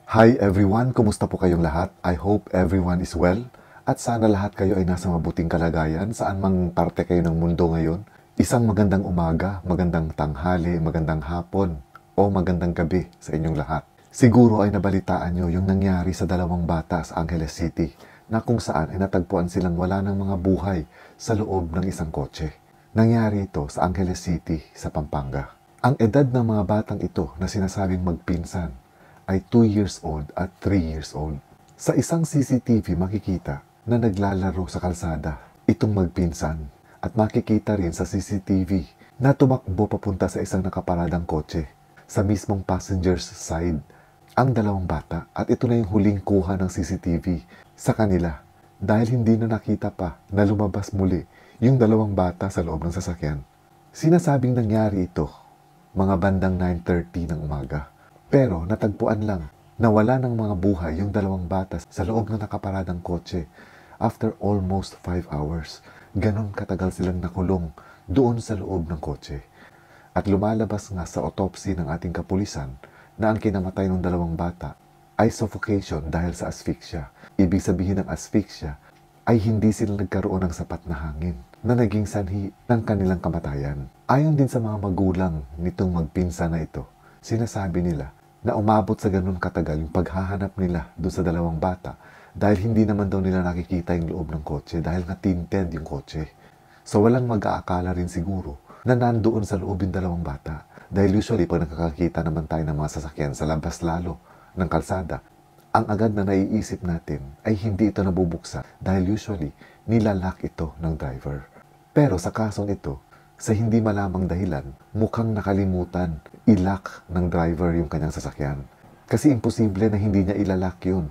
Hi everyone! Kumusta po kayong lahat? I hope everyone is well at sana lahat kayo ay nasa mabuting kalagayan saan mang parte kayo ng mundo ngayon. Isang magandang umaga, magandang tanghali, magandang hapon o magandang gabi sa inyong lahat. Siguro ay nabalitaan nyo yung nangyari sa dalawang bata sa Angeles City na kung saan ay natagpuan silang wala ng mga buhay sa loob ng isang kotse. Nangyari ito sa Angeles City sa Pampanga. Ang edad ng mga batang ito na sinasabing magpinsan ay 2 years old at 3 years old. Sa isang CCTV makikita na naglalaro sa kalsada itong magpinsan at makikita rin sa CCTV na tumakbo papunta sa isang nakaparadang kotse sa mismong passenger's side ang dalawang bata at ito na yung huling kuha ng CCTV sa kanila dahil hindi na nakita pa na lumabas muli yung dalawang bata sa loob ng sasakyan. Sinasabing nangyari ito mga bandang 9:30 ng umaga. Pero natagpuan lang na wala ng mga buhay yung dalawang bata sa loob ng nakaparadang kotse after almost 5 hours. Ganon katagal silang nakulong doon sa loob ng kotse. At lumalabas nga sa autopsy ng ating kapulisan na ang kinamatay ng dalawang bata ay suffocation dahil sa asphyxia. Ibig sabihin ng asphyxia ay hindi sila nagkaroon ng sapat na hangin na naging sanhi ng kanilang kamatayan. Ayon din sa mga magulang nitong magpinsan na ito, sinasabi nila na umabot sa ganun katagal yung paghahanap nila doon sa dalawang bata dahil hindi naman daw nila nakikita yung loob ng kotse dahil nga tinted yung kotse. So walang mag-aakala rin siguro na nandoon sa loob yung dalawang bata dahil usually pag nakakakita naman tayo ng mga sasakyan sa labas lalo ng kalsada, ang agad na naiisip natin ay hindi ito nabubuksan dahil usually nilalak ito ng driver. Pero sa kasong ito, sa hindi malamang dahilan, mukhang nakalimutan ilak ng driver yung kanyang sasakyan. Kasi imposible na hindi niya ilalak yun.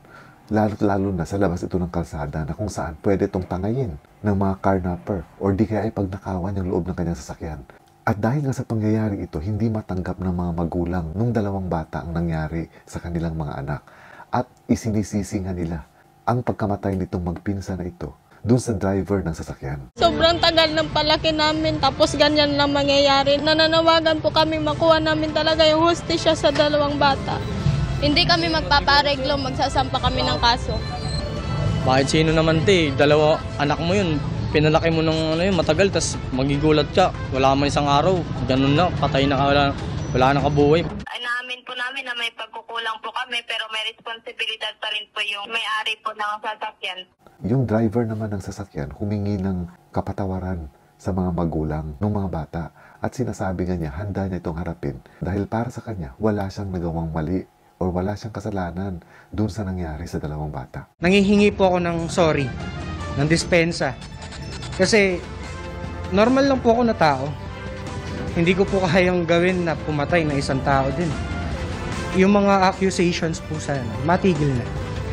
Lalo na sa labas ito ng kalsada na kung saan pwede itong tangayin ng mga carnapper or di kaya ay pagnakawan yung loob ng kanyang sasakyan. At dahil nga sa pangyayari ito, hindi matanggap ng mga magulang nung dalawang bata ang nangyari sa kanilang mga anak. At isinisisi nga nila ang pagkamatay nitong magpinsan na ito doon sa driver ng sasakyan. Sobrang tagal ng palaki namin tapos ganyan lang mangyayari. Nananawagan po kami makuha namin talaga yung hustisya sa dalawang bata. Hindi kami magpapareglo, magsasampa kami ng kaso. Bakit sino naman dalawa anak mo yun, pinalaki mo ng matagal, tas magigulat ka, wala man isang araw, ganun na, patay na ka, wala na kabuhay. Inaamin po namin na may pagkukulang po kami pero may responsibilidad pa rin po yung may-ari po ng sasakyan. Yung driver naman ng sasakyan humingi ng kapatawaran sa mga magulang ng mga bata at sinasabi nga niya handa niya itong harapin dahil para sa kanya wala siyang nagawang mali o wala siyang kasalanan dun sa nangyari sa dalawang bata. Nangihingi po ako ng sorry, ng dispensa. Kasi normal lang po ako na tao. Hindi ko po kayang gawin na pumatay ng isang tao din. Yung mga accusations po sana, matigil na.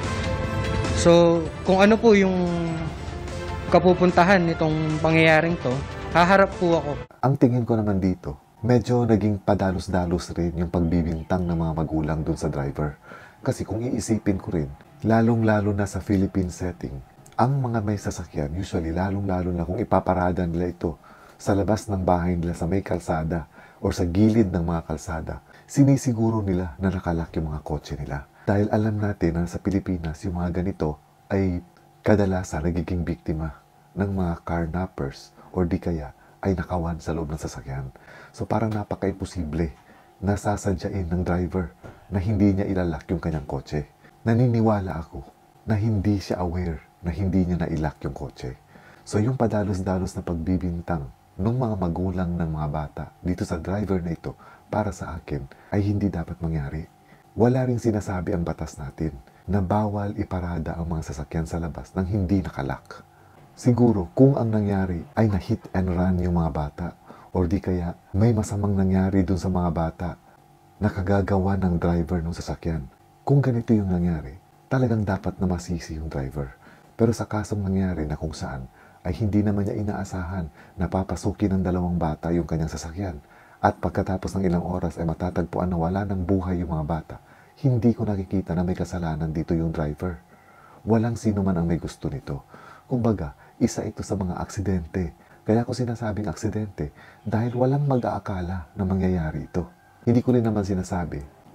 So, kung ano po yung kapupuntahan nitong pangyayaring to, haharap po ako. Ang tingin ko naman dito, medyo naging padalos-dalos rin yung pagbibintang ng mga magulang dun sa driver. Kasi kung iisipin ko rin, lalong-lalo na sa Philippine setting, ang mga may sasakyan, usually lalong-lalo na kung ipaparada nila ito sa labas ng bahay nila sa may kalsada o sa gilid ng mga kalsada, sinisiguro nila na nakalak yung mga kotse nila. Dahil alam natin na sa Pilipinas, yung mga ganito ay kadalasan nagiging biktima ng mga carnappers o di kaya ay nakawan sa loob ng sasakyan. So parang napaka-imposible na sasadyain ng driver na hindi niya ilalak yung kanyang kotse. Naniniwala ako na hindi siya aware na hindi niya nailak yung kotse. So yung padalos-dalos na pagbibintang ng mga magulang ng mga bata dito sa driver na ito para sa akin ay hindi dapat mangyari. Wala ring sinasabi ang batas natin na bawal iparada ang mga sasakyan sa labas nang hindi nakalak. Siguro kung ang nangyari ay na hit and run yung mga bata o di kaya may masamang nangyari dun sa mga bata na kagagawa ng driver ng sasakyan. Kung ganito yung nangyari, talagang dapat na masisi yung driver. Pero sa kasong nangyari na kung saan ay hindi naman niya inaasahan na papasukin ng dalawang bata yung kanyang sasakyan. At pagkatapos ng ilang oras ay matatagpuan na wala ng buhay yung mga bata, hindi ko nakikita na may kasalanan dito yung driver. Walang sino man ang may gusto nito. Kumbaga, isa ito sa mga aksidente. Kaya ko sinasabing aksidente dahil walang mag-aakala na mangyayari ito. Hindi ko rin naman sinasabi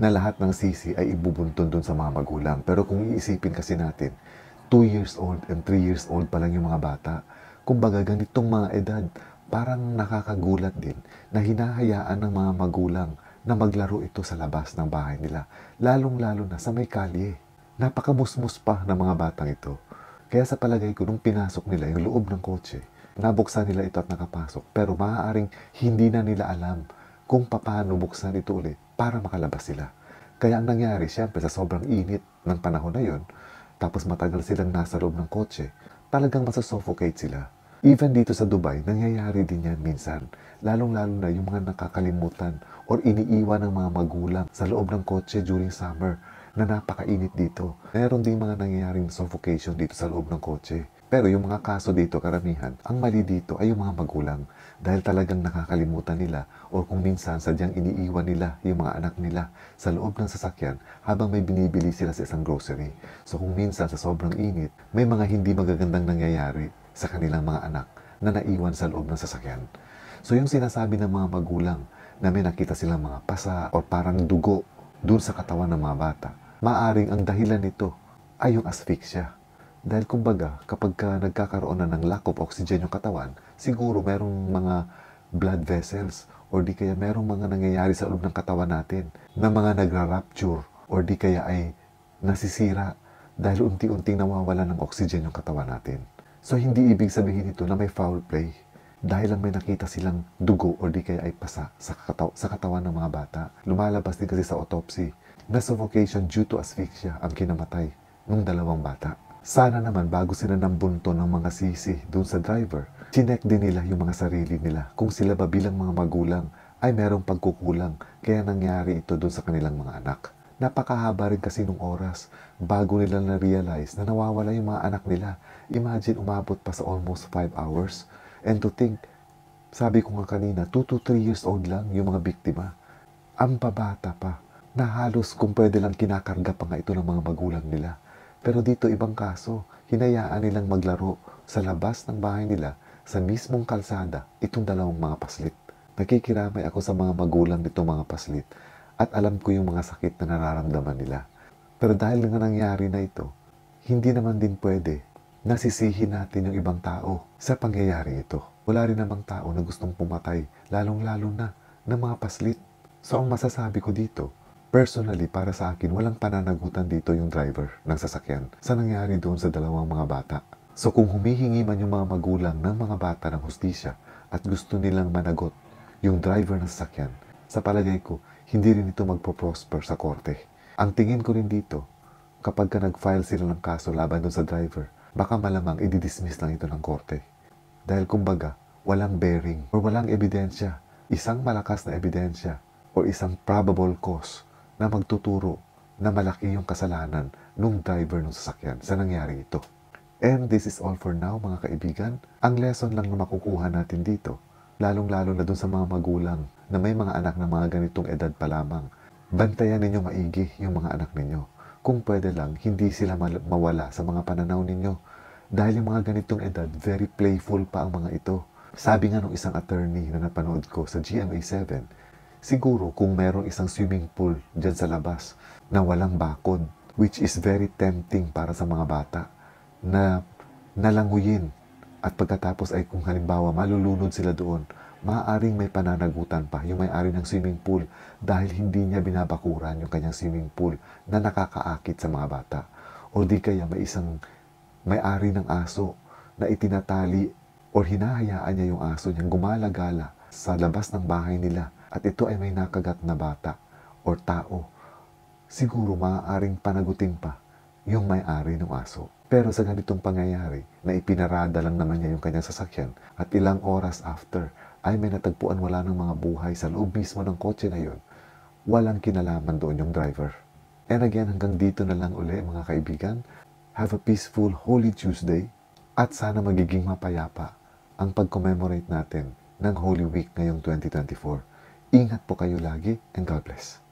na lahat ng sisi ay ibubunton dun sa mga magulang. Pero kung iisipin kasi natin, 2 years old and 3 years old pa lang yung mga bata. Kumbaga ganitong mga edad, parang nakakagulat din na hinahayaan ng mga magulang na maglaro ito sa labas ng bahay nila. Lalong-lalo na sa may kalye. Napakamusmus pa ng mga batang ito. Kaya sa palagay ko, nung pinasok nila yung loob ng kotse, nabuksan nila ito at nakapasok. Pero maaaring hindi na nila alam kung paano buksan ito ulit para makalabas sila. Kaya ang nangyari, syempre sa sobrang init ng panahon na yon, tapos matagal silang nasa loob ng kotse, talagang masasuffocate sila. Even dito sa Dubai, nangyayari din yan minsan. Lalong-lalo na yung mga nakakalimutan or iniiwan ng mga magulang sa loob ng kotse during summer na napakainit dito. Meron din mga nangyayaring suffocation dito sa loob ng kotse. Pero yung mga kaso dito, karamihan, ang mali dito ay yung mga magulang. Dahil talagang nakakalimutan nila o kung minsan sadyang iniiwan nila yung mga anak nila sa loob ng sasakyan habang may binibili sila sa isang grocery. So kung minsan sa sobrang init, may mga hindi magagandang nangyayari sa kanilang mga anak na naiwan sa loob ng sasakyan. So yung sinasabi ng mga magulang na may nakita silang mga pasa o parang dugo dun sa katawan ng mga bata, maaring ang dahilan nito ay yung asphyxia. Dahil kumbaga, kapag nagkakaroon na ng lack of oxygen yung katawan, siguro merong mga blood vessels or di kaya merong mga nangyayari sa loob ng katawan natin na mga nagra-rupture or di kaya ay nasisira dahil unti-unting nawawala ng oxygen yung katawan natin. So hindi ibig sabihin ito na may foul play dahil lang may nakita silang dugo or di kaya ay pasa sa katawan ng mga bata. Lumalabas din kasi sa autopsy na suffocation due to asphyxia ang kinamatay ng 2 bata. Sana naman bago sila nambunto ng mga sisi doon sa driver, chinek din nila yung mga sarili nila kung sila ba bilang mga magulang ay merong pagkukulang kaya nangyari ito doon sa kanilang mga anak. Napakahaba rin kasi nung oras bago nila na-realize na nawawala yung mga anak nila. Imagine umabot pa sa almost 5 hours. And to think, sabi ko nga kanina, 2 to 3 years old lang yung mga biktima. Ang pabata pa na halos kung pwede lang kinakarga pa nga ito ng mga magulang nila. Pero dito ibang kaso, hinayaan nilang maglaro sa labas ng bahay nila sa mismong kalsada itong 2 mga paslit. Nakikiramay ako sa mga magulang nitong mga paslit at alam ko yung mga sakit na nararamdaman nila. Pero dahil nga nangyari na ito, hindi naman din pwede nasisihin natin yung ibang tao sa pangyayari ito. Wala rin namang tao na gustong pumatay, lalong-lalo na ng mga paslit. So ang masasabi ko dito, personally, para sa akin, walang pananagutan dito yung driver ng sasakyan sa nangyari doon sa 2 mga bata. So kung humihingi man yung mga magulang ng mga bata ng hustisya at gusto nilang managot yung driver ng sasakyan, sa palagay ko, hindi rin ito magpo-prosper sa korte. Ang tingin ko rin dito, kapag nag-file sila ng kaso laban doon sa driver, baka malamang i-dismiss lang ito ng korte. Dahil kumbaga, walang bearing or walang ebidensya, isang malakas na ebidensya o isang probable cause na magtuturo na malaki yung kasalanan ng driver ng sasakyan sa nangyari ito. And this is all for now mga kaibigan. Ang lesson lang na makukuha natin dito, lalong-lalo na dun sa mga magulang na may mga anak na mga ganitong edad pa lamang, bantayan ninyo maigi yung mga anak ninyo. Kung pwede lang, hindi sila mawala sa mga pananaw ninyo. Dahil yung mga ganitong edad, very playful pa ang mga ito. Sabi nga ng isang attorney na napanood ko sa GMA7, siguro kung merong isang swimming pool dyan sa labas na walang bakod, which is very tempting para sa mga bata, na nalanguyin at pagkatapos ay kung halimbawa malulunod sila doon, maaaring may pananagutan pa yung may-ari ng swimming pool dahil hindi niya binabakuran yung kanyang swimming pool na nakakaakit sa mga bata. O di kaya may isang may-ari ng aso na itinatali o hinahayaan niya yung aso niyang gumala-gala sa labas ng bahay nila at ito ay may nakagat na bata o tao, siguro maaaring panagutin pa yung may-ari ng aso. Pero sa ganitong pangyayari na ipinarada lang naman niya yung kanyang sasakyan at ilang oras after ay may natagpuan wala ng mga buhay sa loob mismo ng kotse na yun, walang kinalaman doon yung driver. And again, hanggang dito na lang uli mga kaibigan. Have a peaceful Holy Tuesday at sana magiging mapayapa ang pag-commemorate natin ng Holy Week ngayong 2024. Ingat po kayo lagi and God bless.